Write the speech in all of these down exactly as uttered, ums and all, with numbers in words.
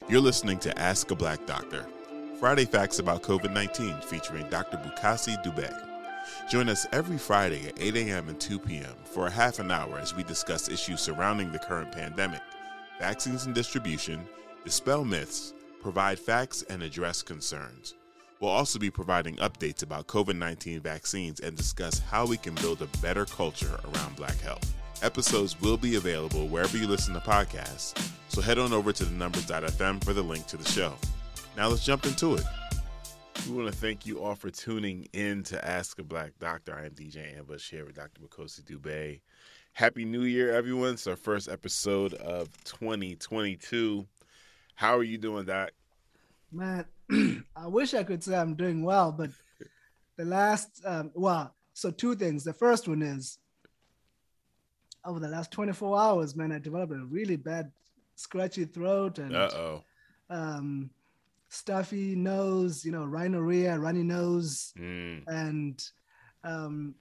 You're listening to Ask a Black Doctor, Friday Facts about COVID nineteen featuring Doctor Bukasi Dube. Join us every Friday at eight a.m. and two p.m. for a half an hour as we discuss issues surrounding the current pandemic, vaccines and distribution, dispel myths, provide facts, and address concerns. We'll also be providing updates about COVID nineteen vaccines and discuss how we can build a better culture around Black health. Episodes will be available wherever you listen to podcasts, so head on over to the numbers dot f m for the link to the show. Now let's jump into it. We want to thank you all for tuning in to Ask a Black Doctor. I am D J Ambush here with Doctor Bukasi Dube. Happy New Year, everyone. It's our first episode of twenty twenty-two. How are you doing, Doc? Man, I wish I could say I'm doing well, but the last, um, well, so two things. The first one is, over the last twenty-four hours, man, I developed a really bad scratchy throat and Uh-oh. um, stuffy nose, you know, rhinorrhea, runny nose. Mm. And um,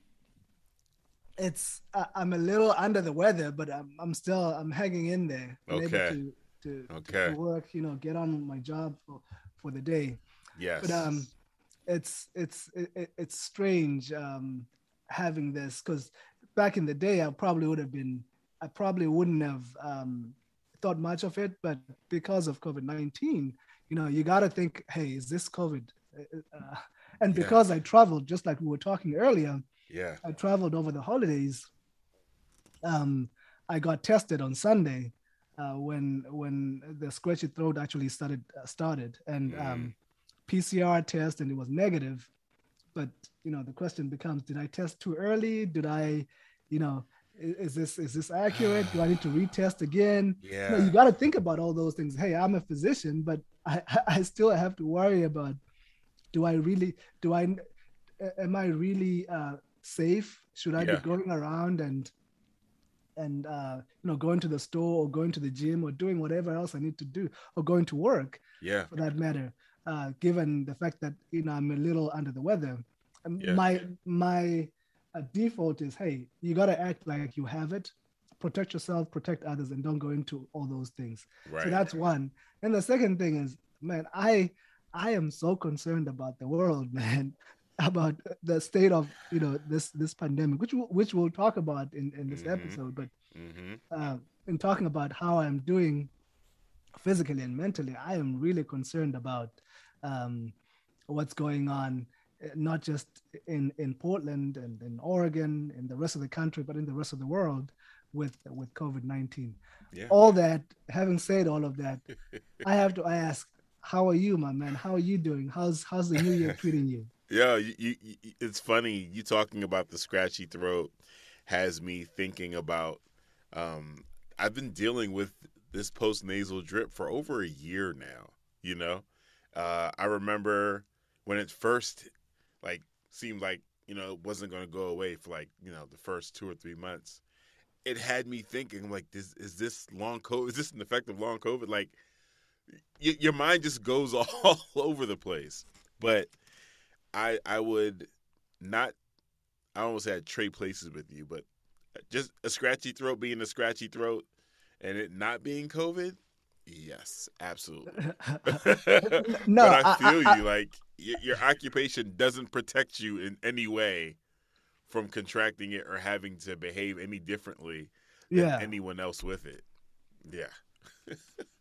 it's, I, I'm a little under the weather, but I'm, I'm still, I'm hanging in there. I'm Okay. able to, to, Okay. to work, you know, get on my job for, for the day. Yes. But um, it's, it's, it, it's strange um, having this, because back in the day, I probably would have been, I probably wouldn't have um, thought much of it, but because of COVID nineteen, you know, you got to think, hey, is this COVID? Uh, and because yeah. I traveled, just like we were talking earlier, yeah, I traveled over the holidays. Um, I got tested on Sunday uh, when when the scratchy throat actually started uh, started, and mm. um, P C R test, and it was negative. But you know, the question becomes: did I test too early? Did I, you know, is this is this accurate? Do I need to retest again? Yeah, you, know, you got to think about all those things. Hey, I'm a physician, but I I still have to worry about: do I really do I am I really uh, safe? Should I yeah. be going around and and uh, you know, going to the store or going to the gym or doing whatever else I need to do, or going to work? Yeah, for that matter. Uh, given the fact that, you know, I'm a little under the weather, yeah. my my uh, default is, hey, you got to act like you have it, protect yourself, protect others, and don't go into all those things. Right. So that's one. And the second thing is, man, I I am so concerned about the world, man, about the state of, you know, this this pandemic, which which we'll talk about in, in this mm-hmm. episode. But mm-hmm. uh, in talking about how I'm doing physically and mentally, I am really concerned about um, what's going on, not just in, in Portland and in Oregon, in the rest of the country, but in the rest of the world with with COVID nineteen. Yeah. All that, having said all of that, I have to ask, how are you, my man? How are you doing? How's how's the new year treating you? Yeah, you, you, it's funny. You talking about the scratchy throat has me thinking about, um, I've been dealing with this post-nasal drip for over a year now, you know? Uh, I remember when it first, like, seemed like, you know, it wasn't going to go away for, like, you know, the first two or three months. It had me thinking, like, this, is this long COVID? Is this an effect of long COVID? Like, y- your mind just goes all over the place. But I I would not, I don't want to say I'd trade places with you, but just a scratchy throat being a scratchy throat and it not being COVID, yes, absolutely. No, but I feel I, I, you. Like, your, your occupation doesn't protect you in any way from contracting it or having to behave any differently than yeah. anyone else with it. Yeah.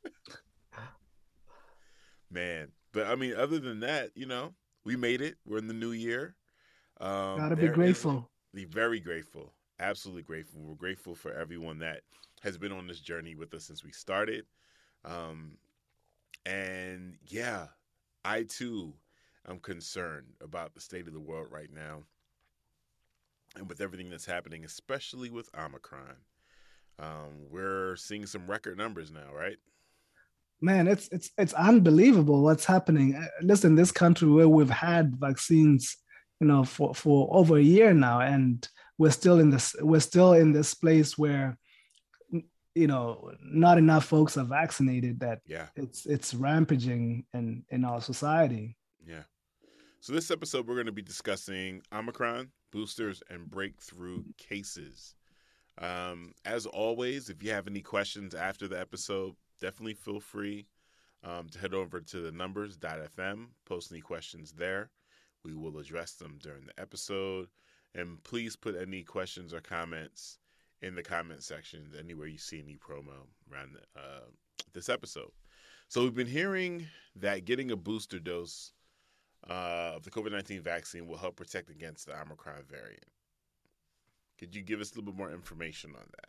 Man. But, I mean, other than that, you know, we made it. We're in the new year. Um, Gotta be grateful. Be very grateful. Absolutely grateful. We're grateful for everyone that has been on this journey with us since we started. Um, and yeah, I too am concerned about the state of the world right now and with everything that's happening, especially with Omicron. Um, we're seeing some record numbers now, right? Man, it's it's it's unbelievable what's happening. Listen, this country where we've had vaccines, you know, for, for over a year now, and we're still in this we're still in this place where, you know, not enough folks are vaccinated, that yeah. it's it's rampaging in, in our society. Yeah. So this episode, we're going to be discussing Omicron, boosters, and breakthrough cases. Um, as always, if you have any questions after the episode, definitely feel free um, to head over to the numbers dot f m, post any questions there. We will address them during the episode. And please put any questions or comments in the comment section anywhere you see any promo around uh, this episode. So we've been hearing that getting a booster dose uh, of the COVID nineteen vaccine will help protect against the Omicron variant. Could you give us a little bit more information on that?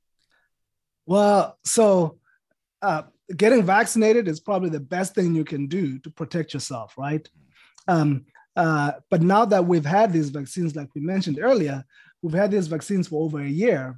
Well, so uh, getting vaccinated is probably the best thing you can do to protect yourself, right? Um, uh, but now that we've had these vaccines, like we mentioned earlier, we've had these vaccines for over a year.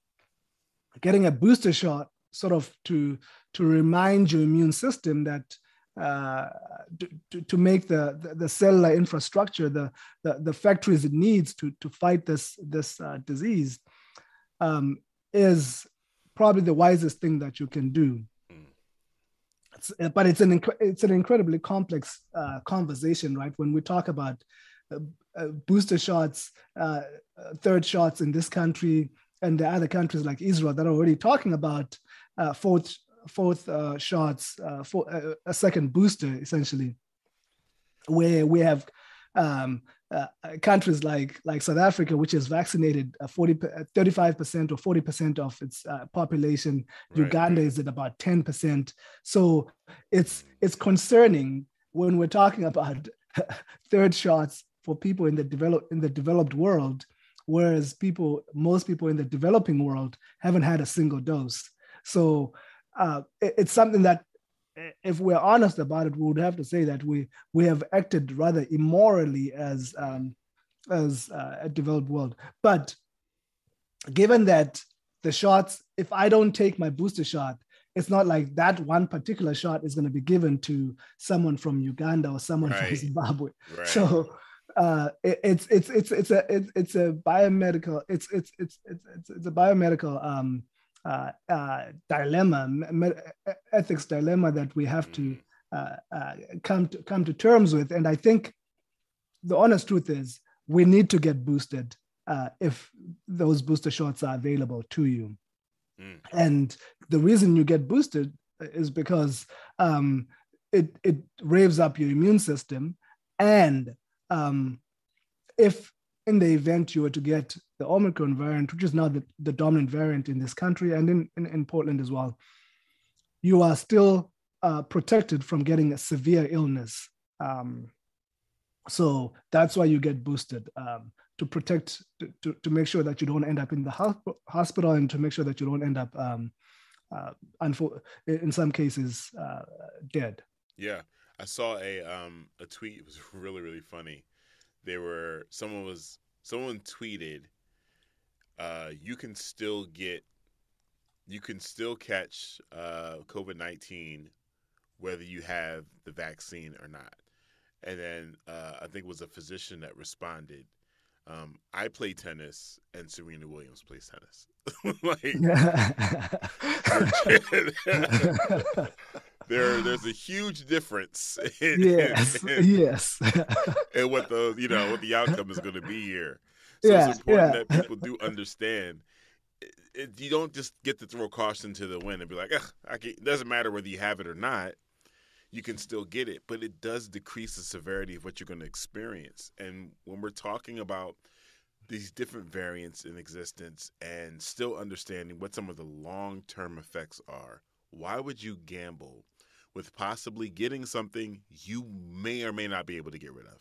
Getting a booster shot sort of to, to remind your immune system that uh, to, to make the, the, the cellular infrastructure, the, the, the factories it needs to, to fight this, this uh, disease um, is probably the wisest thing that you can do. It's, but it's an inc- it's an incredibly complex uh, conversation, right? When we talk about uh, uh, booster shots, uh, uh, third shots in this country, and the other countries like Israel that are already talking about uh, fourth fourth uh, shots, uh, for, uh, a second booster, essentially, where we have um, uh, countries like like South Africa, which has vaccinated uh, forty, thirty-five percent or forty percent of its uh, population. Right. Uganda is at about ten percent. So it's it's concerning when we're talking about third shots for people in the develop in the developed world, whereas people most people in the developing world haven't had a single dose. So uh, it, it's something that, if we're honest about it, we would have to say that we we have acted rather immorally as um, as uh, a developed world. But given that the shots, if I don't take my booster shot, it's not like that one particular shot is going to be given to someone from Uganda or someone right. from Zimbabwe. Right. So uh, it, it's it's it's it's a it's, it's a biomedical it's it's it's it's it's a biomedical um, Uh, uh, dilemma, me- ethics dilemma that we have to uh, uh, come to come to terms with. And I think the honest truth is we need to get boosted uh, if those booster shots are available to you. Mm. And the reason you get boosted is because um, it it raves up your immune system, and um, if in the event you were to get the Omicron variant, which is now the, the dominant variant in this country and in, in, in Portland as well, you are still uh, protected from getting a severe illness. Um, so that's why you get boosted, um, to protect, to, to, to make sure that you don't end up in the ho- hospital and to make sure that you don't end up, um, uh, unfo- in some cases, uh, dead. Yeah, I saw a um, a tweet. It was really, really funny. They were someone was someone tweeted, uh, you can still get, you can still catch uh, COVID nineteen whether you have the vaccine or not. And then uh, I think it was a physician that responded, um, I play tennis and Serena Williams plays tennis. like, there, there's a huge difference in, yes, in, in, yes. and what the you know what the outcome is going to be here. So yeah, it's important yeah. that people do understand. It, it, you don't just get to throw caution to the wind and be like, I can, it doesn't matter whether you have it or not. You can still get it, but it does decrease the severity of what you're going to experience. And when we're talking about these different variants in existence and still understanding what some of the long-term effects are, why would you gamble with possibly getting something you may or may not be able to get rid of?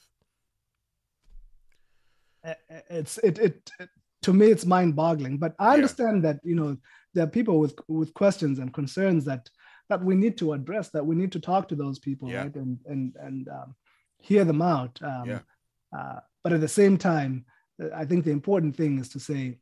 It's it it, it to me it's mind-boggling, but I understand yeah. that you know there are people with with questions and concerns that that we need to address, that we need to talk to those people, yeah. right, and and and um, hear them out. Um, yeah. uh, but at the same time, I think the important thing is to say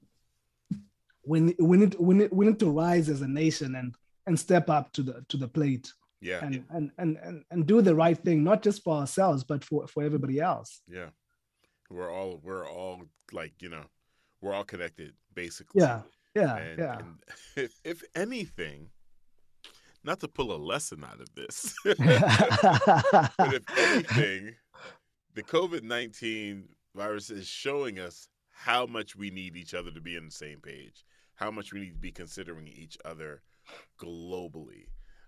we we need we need we need to rise as a nation and and step up to the to the plate. Yeah. And and and and, and do the right thing, not just for ourselves, but for, for everybody else. Yeah. We're all we're all like, you know, we're all connected, basically. Yeah. Yeah. And, yeah. and if if anything, not to pull a lesson out of this, but if anything, the COVID nineteen virus is showing us how much we need each other to be on the same page, how much we need to be considering each other globally.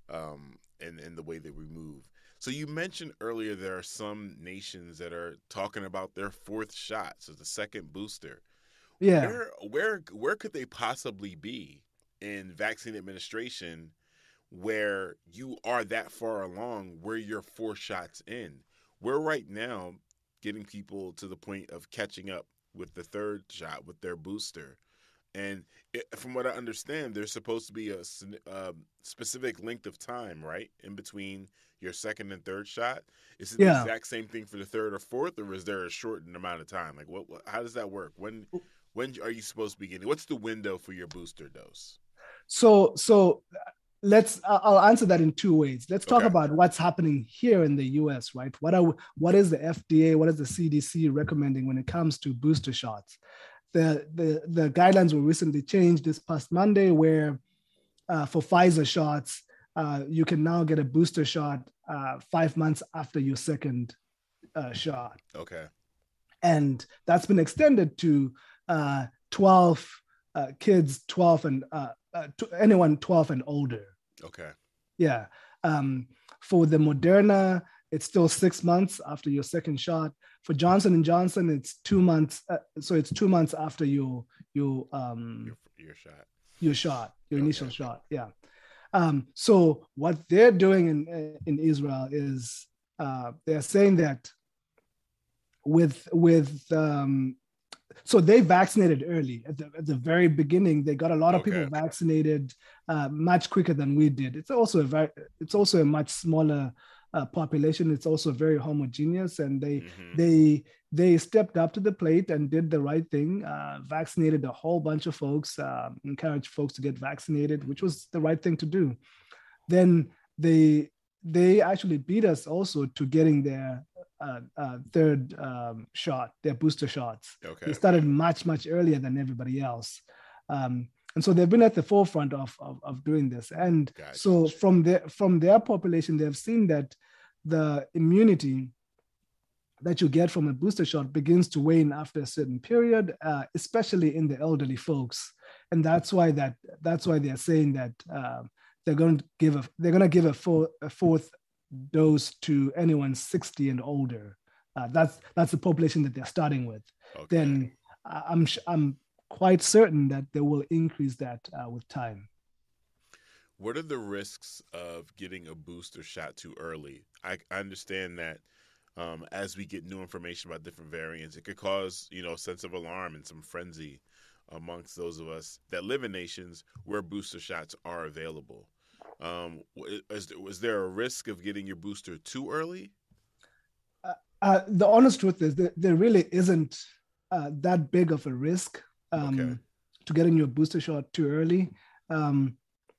um, and, and the way that we move. So you mentioned earlier there are some nations that are talking about their fourth shot, so the second booster. Yeah. Where where where could they possibly be in vaccine administration where you are that far along where you're four shots in? We're right now getting people to the point of catching up with the third shot with their booster. And it, from what I understand, there's supposed to be a uh, specific length of time, right, in between your second and third shot. Is it Yeah. the exact same thing for the third or fourth, or is there a shortened amount of time? Like, what? what how does that work? When when are you supposed to be getting? What's the window for your booster dose? So so let's I'll answer that in two ways. Let's talk Okay. about what's happening here in the U S, right? What are what is the F D A, what is the C D C recommending when it comes to booster shots? The the the guidelines were recently changed this past Monday, where uh, for Pfizer shots, uh, you can now get a booster shot uh, five months after your second uh, shot. Okay. And that's been extended to uh, twelve uh, kids, twelve and uh, uh, to anyone twelve and older. Okay. Yeah. Um, for the Moderna, it's still six months after your second shot. For Johnson and Johnson, it's two months. Uh, so it's two months after your your um Your, your shot. your shot, your Okay. initial shot. Yeah. Um, so what they're doing in in Israel is uh, they're saying that with with um, so they vaccinated early at the, at the very beginning. They got a lot of Okay. people vaccinated uh, much quicker than we did. It's also a very it's also a much smaller uh, population. It's also very homogeneous, and they Mhm. they they stepped up to the plate and did the right thing. Uh, vaccinated a whole bunch of folks, uh, encouraged folks to get vaccinated, which was the right thing to do. Then they they actually beat us also to getting their uh, uh, third um, shot, their booster shots. Okay. They started much, much earlier than everybody else. Um, and so they've been at the forefront of, of, of doing this. And Gotcha. so from their, from their population, they've seen that the immunity that you get from a booster shot begins to wane after a certain period, uh, especially in the elderly folks. And that's why that that's why they're saying that uh, they're going to give a they're going to give a, four, a fourth dose to anyone sixty and older. Uh, that's that's the population that they're starting with. Okay. Then uh, I'm I'm quite certain that they will increase that uh, with time. What are the risks of getting a booster shot too early? I, I understand that um, as we get new information about different variants, it could cause, you know, a sense of alarm and some frenzy amongst those of us that live in nations where booster shots are available. Um, is, is there a risk of getting your booster too early? Uh, uh, the honest truth is that there really isn't uh, that big of a risk um, Okay. to getting your booster shot too early. Um,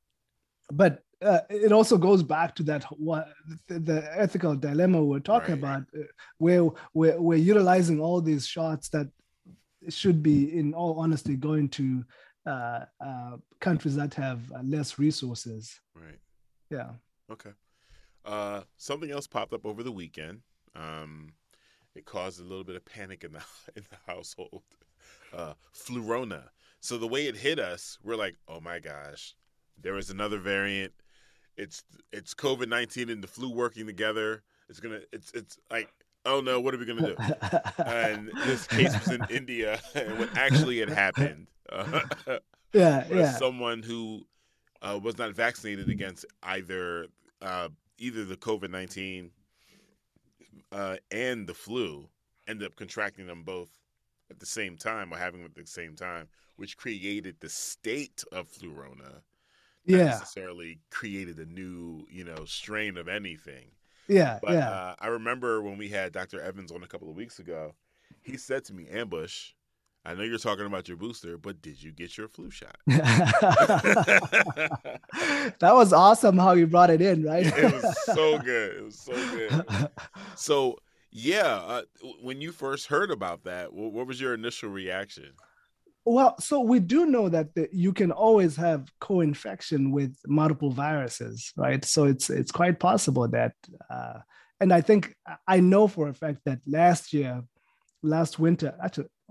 but uh, it also goes back to that what the, the ethical dilemma we're talking Right. about, uh, where we're, we're utilizing all these shots that should be, in all honesty, going to uh, uh, countries that have uh, less resources. Right. Yeah. Okay. Uh, something else popped up over the weekend. Um, it caused a little bit of panic in the in the household. Uh, Flurona. So the way it hit us, we're like, oh my gosh, there is another variant. It's it's COVID nineteen and the flu working together. It's gonna. It's it's like, oh no, what are we gonna do? And this case was in India, and what actually had happened uh, yeah. was Yeah. someone who uh, was not vaccinated against either uh, either the COVID nineteen uh, and the flu, ended up contracting them both at the same time or having them at the same time, which created the state of Flurona. Not Yeah. necessarily created a new, you know, strain of anything. Yeah. But Yeah. uh, I remember when we had Doctor Evans on a couple of weeks ago, he said to me, Ambush, I know you're talking about your booster, but did you get your flu shot? That was awesome how you brought it in, right? It was so good. It was so good. So, yeah, uh, when you first heard about that, what, what was your initial reaction? Well, so we do know that the, you can always have co-infection with multiple viruses, right? So it's it's quite possible that, uh, and I think I know for a fact that last year, last winter, actually,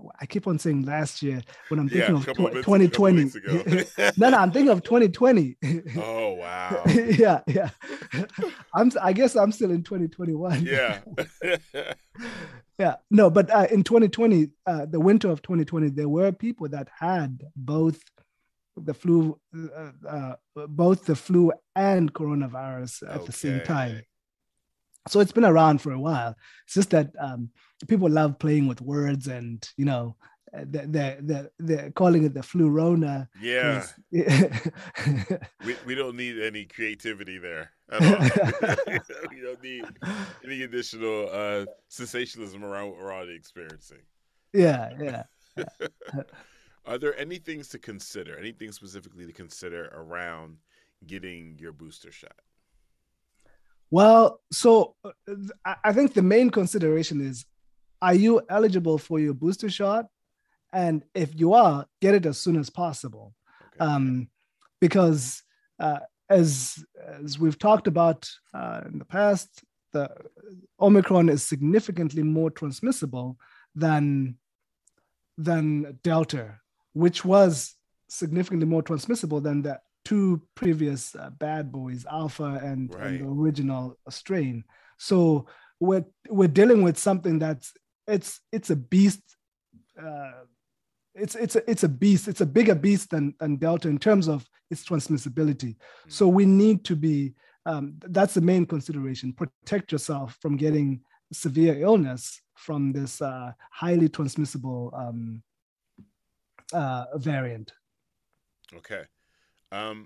I keep on saying last year when I'm Yeah, thinking a of couple of minutes, twenty twenty. weeks ago. No, no, I'm thinking of twenty twenty. Oh wow. Yeah, yeah. I'm. I guess I'm still in twenty twenty-one. Yeah. Yeah. No, but uh, in twenty twenty, uh, the winter of twenty twenty, there were people that had both the flu, uh, uh, both the flu and coronavirus at okay. the same time. So it's been around for a while. It's just that um, people love playing with words, and you know, they're they're, they're calling it the flu-rona. Yeah. we we don't need any creativity there at all. We don't need any additional uh, sensationalism around what we're already experiencing. Yeah, yeah. yeah. Are there any things to consider? Anything specifically to consider around getting your booster shot? Well, so uh, I think the main consideration is, are you eligible for your booster shot? And if you are, get it as soon as possible. Okay. Um, because uh, as, as we've talked about uh, in the past, the Omicron is significantly more transmissible than, than Delta, which was significantly more transmissible than the two previous uh, bad boys, Alpha and, right. and the original strain. So we're we're dealing with something that's it's it's a beast. Uh, it's it's a, it's a beast. It's a bigger beast than than Delta in terms of its transmissibility. Mm-hmm. So we need to be. Um, that's the main consideration. Protect yourself from getting severe illness from this uh, highly transmissible um, uh, variant. Okay. Um,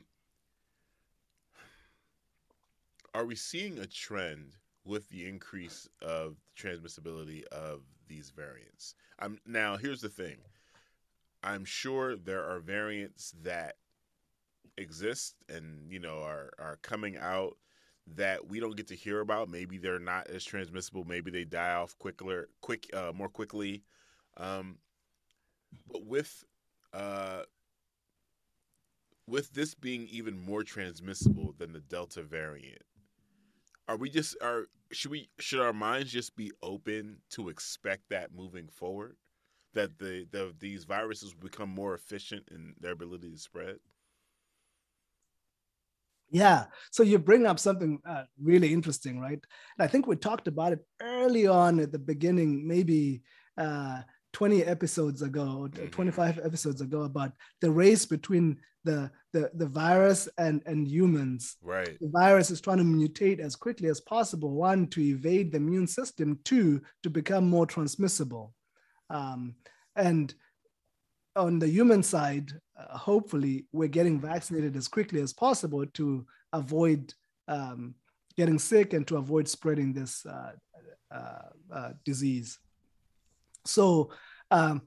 are we seeing a trend with the increase of transmissibility of these variants? Um, now, here's the thing. I'm sure there are variants that exist and, you know, are, are coming out that we don't get to hear about. Maybe they're not as transmissible. Maybe they die off quicker, quick, uh, more quickly. Um, but with... Uh, With this being even more transmissible than the Delta variant, are we just are should we should our minds just be open to expect that moving forward, that the, the these viruses will become more efficient in their ability to spread? Yeah. So you bring up something uh, really interesting, right? And I think we talked about it early on at the beginning, maybe. Uh, twenty episodes ago, twenty-five episodes ago, about the race between the the, the virus and, and humans. Right. The virus is trying to mutate as quickly as possible, one, to evade the immune system, two, to become more transmissible. Um, and on the human side, uh, hopefully, we're getting vaccinated as quickly as possible to avoid um, getting sick and to avoid spreading this uh, uh, uh, disease. So um,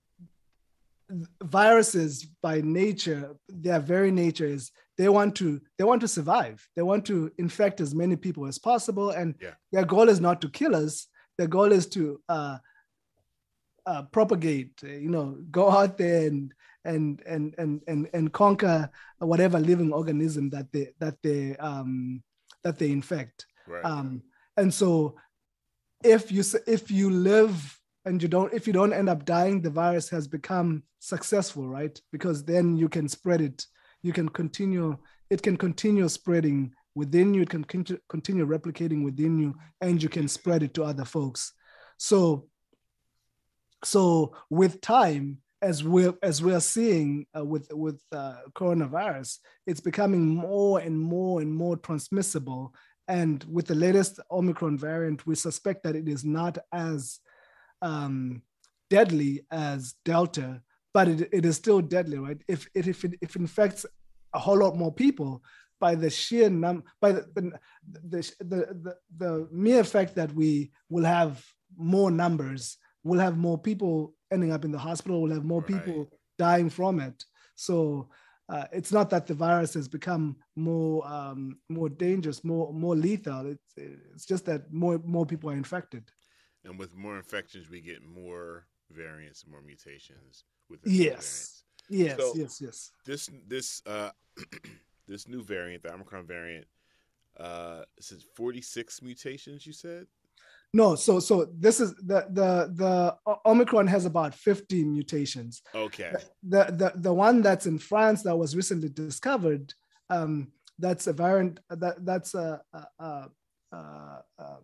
viruses by nature, their very nature is they want to they want to survive. They want to infect as many people as possible. And yeah. their goal is not to kill us. Their goal is to uh, uh, propagate, you know, go out there and and and and and, and conquer whatever living organism that they that they um, that they infect. Right. Um, and so if you if you live and you don't, if you don't end up dying, the virus has become successful, right? Because then you can spread it. You can continue, it can continue spreading within you. It can continue replicating within you, and you can spread it to other folks. So, so with time, as we're, as we're seeing uh, with, with uh, coronavirus, it's becoming more and more and more transmissible. And with the latest Omicron variant, we suspect that it is not as Um, deadly as Delta, but it, it is still deadly, right? If it if it if it infects a whole lot more people, by the sheer num by the the, the the the the mere fact that we will have more numbers, we'll have more people ending up in the hospital, we'll have more right. people dying from it. So uh, it's not that the virus has become more um, more dangerous, more more lethal. It's it's just that more more people are infected. And with more infections, we get more variants and more mutations. With yes, yes, so yes, yes. This this uh, this new variant, the Omicron variant, uh, is it forty-six mutations? You said No, so so this is the the the Omicron has about fifty mutations. Okay. The the the one that's in France that was recently discovered, um, that's a variant that that's a a, a, a,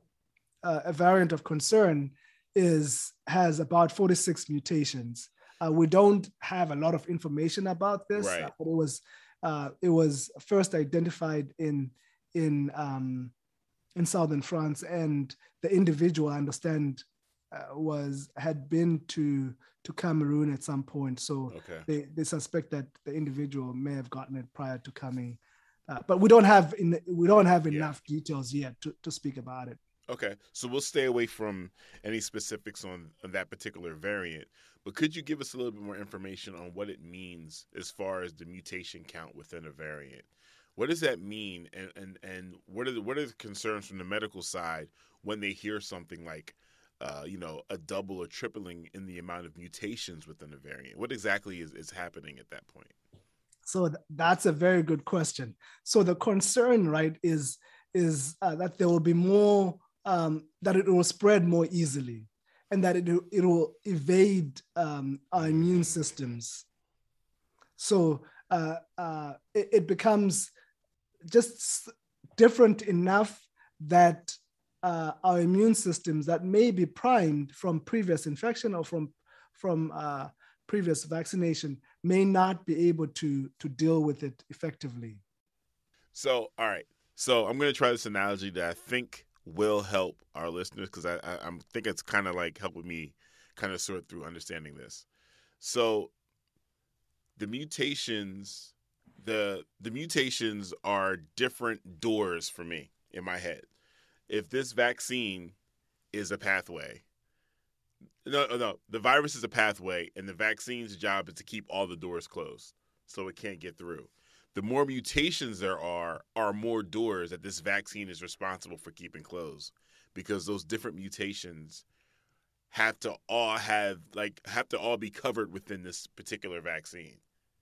a variant of concern, is has about forty-six mutations. Uh, we don't have a lot of information about this, right. uh, but it was uh, it was first identified in in um, in southern France, and the individual, I understand, uh, was had been to to Cameroon at some point. So okay. they, they suspect that the individual may have gotten it prior to coming, uh, but we don't have in we don't have enough yeah. details yet to, to speak about it. Okay, so we'll stay away from any specifics on, on that particular variant. But could you give us a little bit more information on what it means as far as the mutation count within a variant? What does that mean, and and, and what are the, what are the concerns from the medical side when they hear something like, uh, you know, a double or tripling in the amount of mutations within a variant? What exactly is, is happening at that point? So th- that's a very good question. So the concern, right, is is uh, that there will be more, um, that it will spread more easily, and that it it will evade um, our immune systems. So uh, uh, it, it becomes just different enough that uh, our immune systems that may be primed from previous infection or from from uh, previous vaccination may not be able to to deal with it effectively. So, all right. So I'm going to try this analogy that I think will help our listeners, because I, I I'm think it's kind of like helping me kind of sort through understanding this. So the mutations, the the mutations are different doors for me in my head. If this vaccine is a pathway, no, no, the virus is a pathway, and the vaccine's job is to keep all the doors closed so it can't get through. The more mutations there are, are more doors that this vaccine is responsible for keeping closed, because those different mutations have to all have like have to all be covered within this particular vaccine.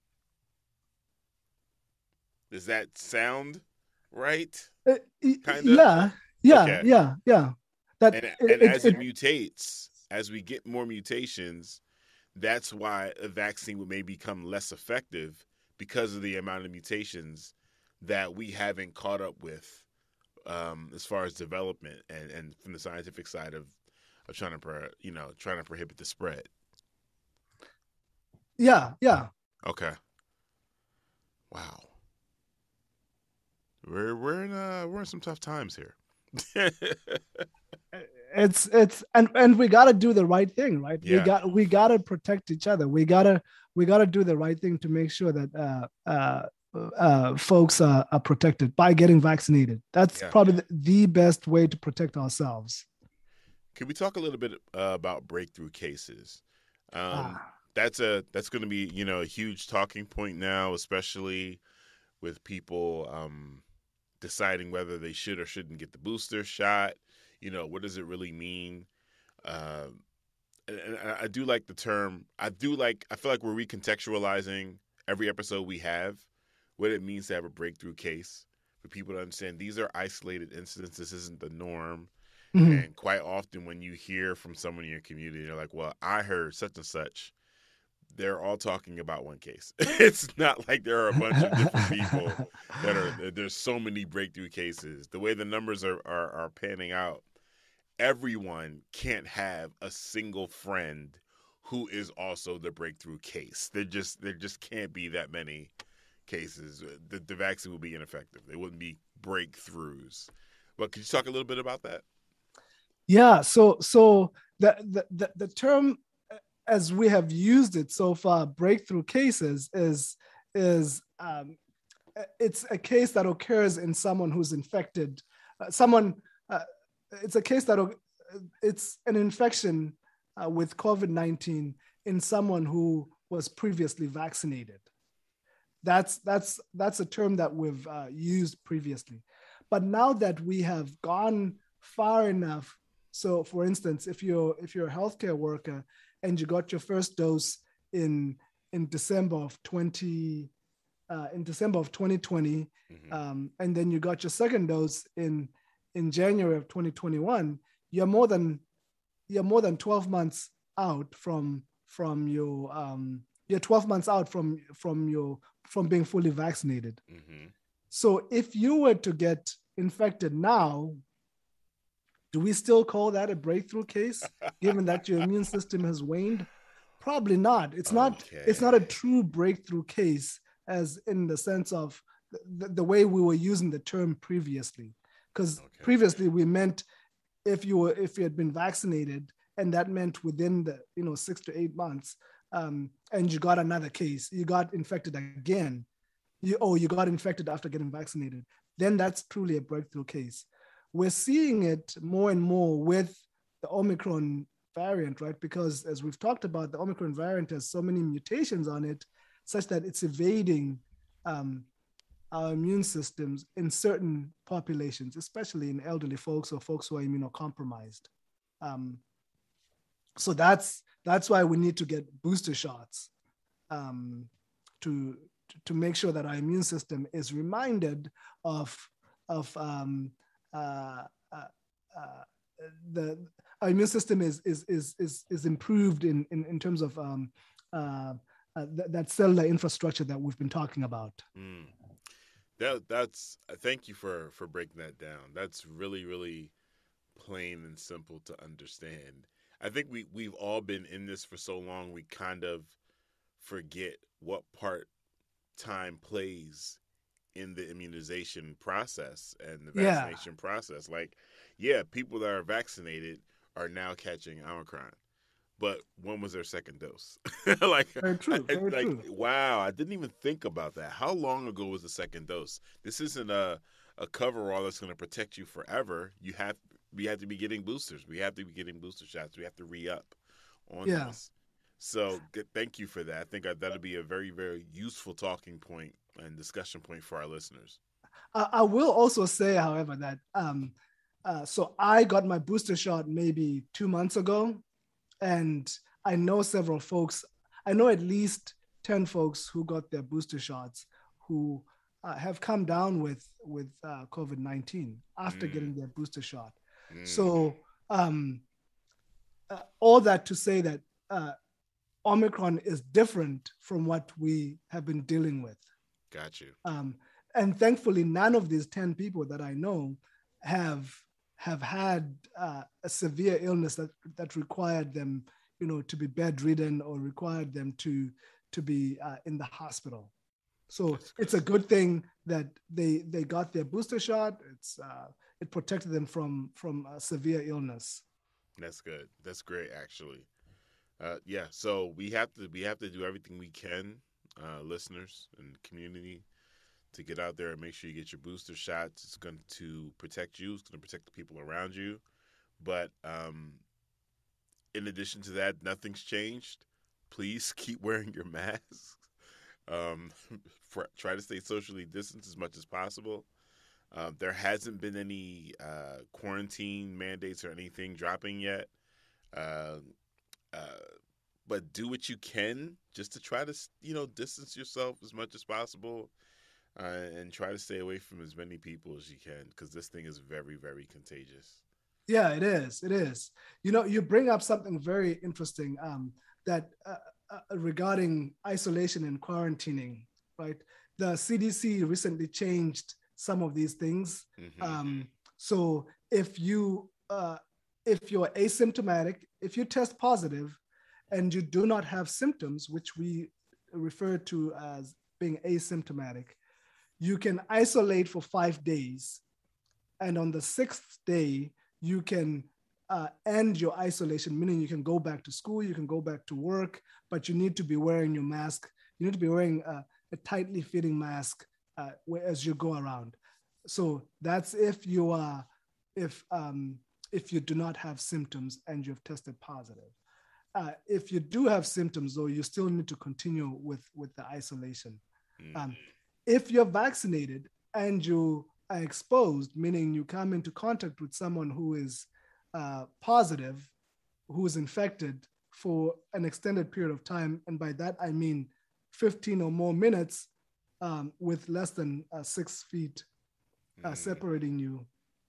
Does that sound right? Uh, kind of. Yeah, yeah, okay. yeah, yeah. That and, it, and it, as it, it mutates, as we get more mutations, that's why a vaccine may become less effective, because of the amount of mutations that we haven't caught up with um, as far as development and, and from the scientific side of, of trying to, pro, you know, trying to prohibit the spread. Yeah, yeah. Okay. Wow. We're we're in uh we're in some tough times here. it's it's and and we got to do the right thing, right? Yeah. We got we got to protect each other. We got to we got to do the right thing to make sure that uh uh, uh folks are, are protected by getting vaccinated. That's yeah. probably the, the best way to protect ourselves. Can we talk a little bit uh, about breakthrough cases? Um ah. That's a that's going to be, you know, a huge talking point now, especially with people um deciding whether they should or shouldn't get the booster shot. You know, what does it really mean? Um, and, and I do like the term. I do like, I feel like we're recontextualizing every episode we have, what it means to have a breakthrough case, for people to understand these are isolated incidents. This isn't the norm. Mm-hmm. And quite often when you hear from someone in your community, they're like, well, I heard such and such. They're all talking about one case. It's not like there are a bunch of different people that are, there's so many breakthrough cases. The way the numbers are, are, are panning out, everyone can't have a single friend who is also the breakthrough case. There just, there just can't be that many cases. The, the vaccine will be ineffective. There wouldn't be breakthroughs. But could you talk a little bit about that? Yeah. So, so the, the, the, the term, as we have used it so far, breakthrough cases is is um, it's a case that occurs in someone who's infected. Uh, someone, uh, it's a case that it's an infection uh, with COVID nineteen in someone who was previously vaccinated. That's that's that's a term that we've uh, used previously, but now that we have gone far enough. So, for instance, if you're if you're a healthcare worker and you got your first dose in in December of twenty uh, in December of twenty twenty, mm-hmm. um, and then you got your second dose in in January of twenty twenty-one, you're more than you're more than twelve months out from from your um, you're twelve months out from from your from being fully vaccinated. Mm-hmm. So if you were to get infected now, do we still call that a breakthrough case, given that your immune system has waned? Probably not. It's not. Okay. It's not a true breakthrough case, as in the sense of the, the way we were using the term previously. Because Okay. previously we meant if you were if you had been vaccinated, and that meant within the you know six to eight months, um, and you got another case, you got infected again, you oh you got infected after getting vaccinated, then that's truly a breakthrough case. We're seeing it more and more with the Omicron variant, right? Because as we've talked about, the Omicron variant has so many mutations on it, such that it's evading um, our immune systems in certain populations, especially in elderly folks or folks who are immunocompromised. Um, so that's that's why we need to get booster shots um, to to make sure that our immune system is reminded of of um, uh, uh, uh, the our immune system is is is is, is improved in, in in terms of um, uh, uh, th- that cellular infrastructure that we've been talking about. Mm. That that's thank you for for breaking that down. That's really really plain and simple to understand. I think we we've all been in this for so long we kind of forget what part time plays in the immunization process and the Yeah. vaccination process. Like, yeah, people that are vaccinated are now catching Omicron, but when was their second dose? like, Very true. I, Very like, true. wow, I didn't even think about that. How long ago was the second dose? This isn't a a coverall that's going to protect you forever. You have we have to be getting boosters. We have to be getting booster shots. We have to re up on Yeah. this. So good, thank you for that. I think that'll be a very, very useful talking point and discussion point for our listeners. I, I will also say, however, that um, uh, so I got my booster shot maybe two months ago, and I know several folks. I know at least ten folks who got their booster shots who uh, have come down with with uh, COVID nineteen after Mm. getting their booster shot. Mm. So um, uh, all that to say that uh, Omicron is different from what we have been dealing with. Got you. Um, and thankfully, none of these ten people that I know have have had uh, a severe illness that that required them, you know, to be bedridden or required them to to be uh, in the hospital. So it's a good thing that they they got their booster shot. It's uh, it protected them from from uh, severe illness. That's good. That's great, actually. Uh, yeah. So we have to we have to do everything we can, uh, listeners and community, to get out there and make sure you get your booster shots. It's going to protect you. It's going to protect the people around you. But um, in addition to that, nothing's changed. Please keep wearing your masks. Um, for, try to stay socially distanced as much as possible. Uh, there hasn't been any uh, quarantine mandates or anything dropping yet. Uh, uh, but do what you can just to try to, you know, distance yourself as much as possible. Uh, and try to stay away from as many people as you can, because this thing is very, very contagious. Yeah, it is. It is. You know, you bring up something very interesting um, that uh, uh, regarding isolation and quarantining, right? The C D C recently changed some of these things. Mm-hmm. Um, so if you uh, if you're asymptomatic, if you test positive, and you do not have symptoms, which we refer to as being asymptomatic, you can isolate for five days. And on the sixth day, you can uh, end your isolation, meaning you can go back to school, you can go back to work, but you need to be wearing your mask. You need to be wearing a, a tightly fitting mask uh, as you go around. So that's if you are, if, um, if you do not have symptoms and you've tested positive. Uh, if you do have symptoms, though, you still need to continue with, with the isolation. Mm-hmm. Um, If you're vaccinated and you are exposed, meaning you come into contact with someone who is uh, positive, who is infected for an extended period of time, and by that I mean fifteen or more minutes um, with less than uh, six feet uh, separating you,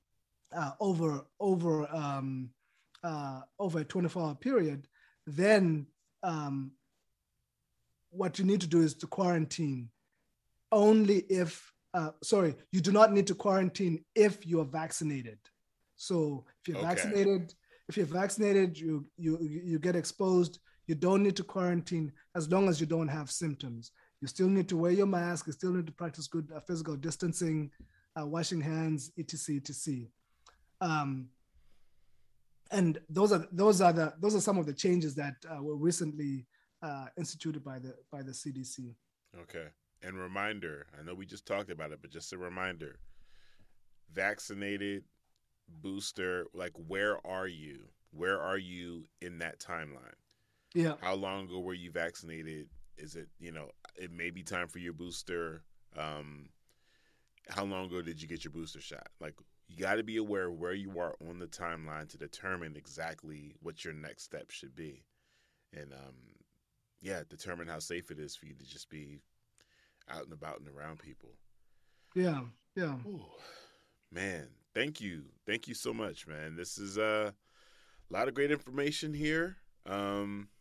uh, over over um, uh, over a twenty-four hour period, then um, what you need to do is to quarantine only if, uh, sorry, you do not need to quarantine if you are vaccinated. So if you're okay. vaccinated, if you're vaccinated, you, you, you get exposed, you don't need to quarantine as long as you don't have symptoms. You still need to wear your mask, you still need to practice good uh, physical distancing, uh, washing hands, et cetera, et cetera. Um, and those are those are the those are some of the changes that uh, were recently uh, instituted by the by the C D C. Okay, and reminder, I know we just talked about it, but just a reminder: vaccinated, booster, like where are you? Where are you in that timeline? Yeah. How long ago were you vaccinated? Is it, you know, it may be time for your booster. Um, how long ago did you get your booster shot? Like, you got to be aware of where you are on the timeline to determine exactly what your next step should be. And, um, yeah, determine how safe it is for you to just be out and about and around people. Yeah, yeah. Ooh, man, thank you. Thank you so much, man. This is uh, a lot of great information here. Um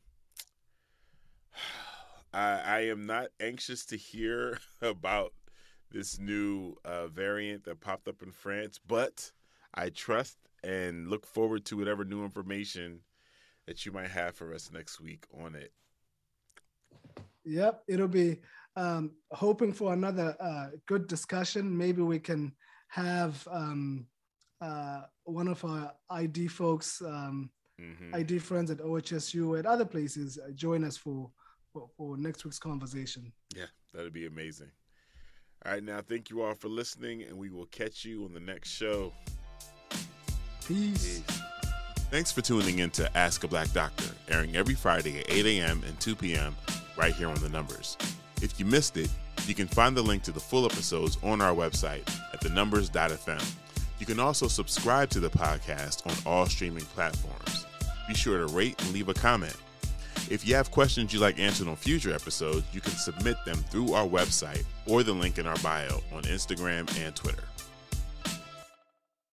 I, I am not anxious to hear about this new uh, variant that popped up in France, but I trust and look forward to whatever new information that you might have for us next week on it. Yep, it'll be um, hoping for another uh, good discussion. Maybe we can have um, uh, one of our I D folks, um, mm-hmm. I D friends at O H S U and other places uh, join us for For, for next week's conversation. Yeah, that'd be amazing. All right, now thank you all for listening, and we will catch you on the next show. Peace. Peace. Thanks for tuning in to Ask a Black Doctor, airing every Friday at eight a.m. and two p.m. right here on The Numbers. If you missed it, you can find the link to the full episodes on our website at the numbers dot f m. You can also subscribe to the podcast on all streaming platforms. Be sure to rate and leave a comment. If you have questions you'd like answered on future episodes, you can submit them through our website or the link in our bio on Instagram and Twitter.